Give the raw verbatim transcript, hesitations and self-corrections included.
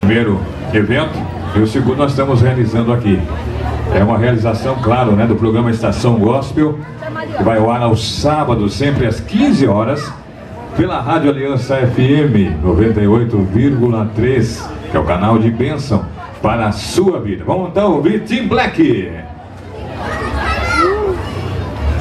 Primeiro evento e o segundo nós estamos realizando aqui. É uma realização, claro, né, do programa Estação Gospel, que vai ao ar aos sábados, sempre às quinze horas, pela Rádio Aliança F M noventa e oito vírgula três, que é o canal de bênção para a sua vida. Vamos então ouvir Tim Black.